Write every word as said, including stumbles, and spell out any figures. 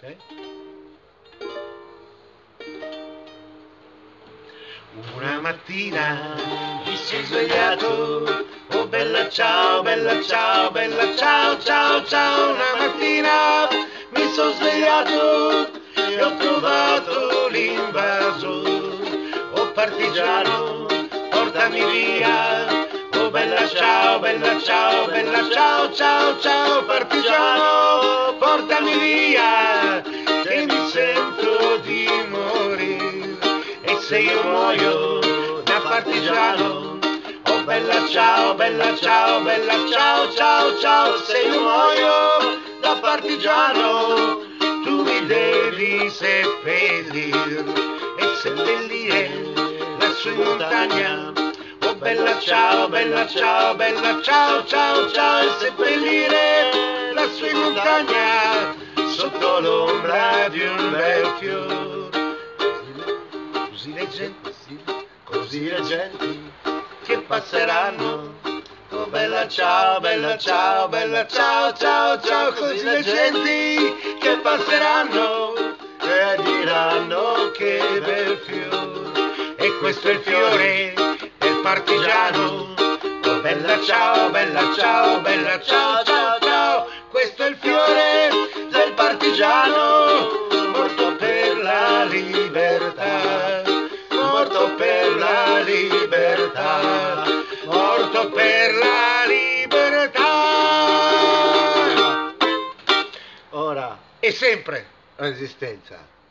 Ok? Una mattina mi sei svegliato, oh bella ciao, bella ciao, bella ciao, ciao, ciao. Una mattina mi sono svegliato e ho trovato l'invaso, oh partigiano, portami via, oh bella ciao, bella ciao, bella ciao, ciao, ciao, partigiano, portami via, che mi sento di morire. E se io muoio da partigiano, oh bella ciao, bella ciao, bella ciao, ciao, ciao. Se io muoio da partigiano, tu mi devi seppellire e seppellire lassù in montagna. Oh bella ciao, bella ciao, bella ciao, ciao, ciao. E seppellire lassù in montagna sotto l'ombra di un bel fiore. Così le genti, così le genti che passeranno, oh bella ciao, bella ciao, bella ciao, ciao, ciao. Così le genti che passeranno e diranno che bel fiore. E questo è il fiore del partigiano, oh bella ciao, bella ciao, bella ciao, ciao, ciao. Questo è il fiore del partigiano, morto per la libertà, morto per la libertà, morto per la libertà. Ora e sempre resistenza.